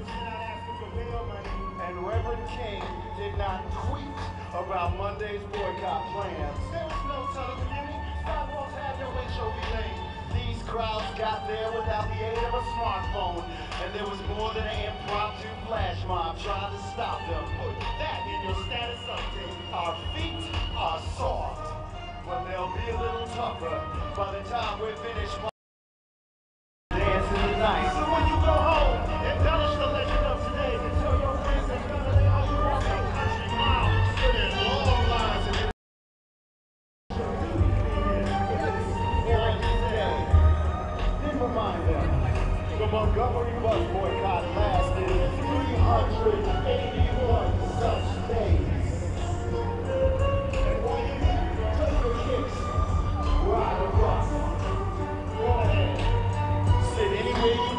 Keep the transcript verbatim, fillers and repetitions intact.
And Reverend King did not tweet about Monday's boycott plans. There was no telecommuting. Sidewalks had no H O V lane. These crowds got there without the aid of a smartphone. And there was more than an impromptu flash mob trying to stop them. Put that in your status update. Our feet are soft, but they'll be a little tougher by the time we're finished dancing tonight. So when you go home, embellish the legend of today and tell your friends and family how you want their country miles. Sit in long lines and remind them, the Montgomery bus boycott lasted three hundred eighty-one such days. And while you take your kicks, ride across. Go ahead. Sit anywhere you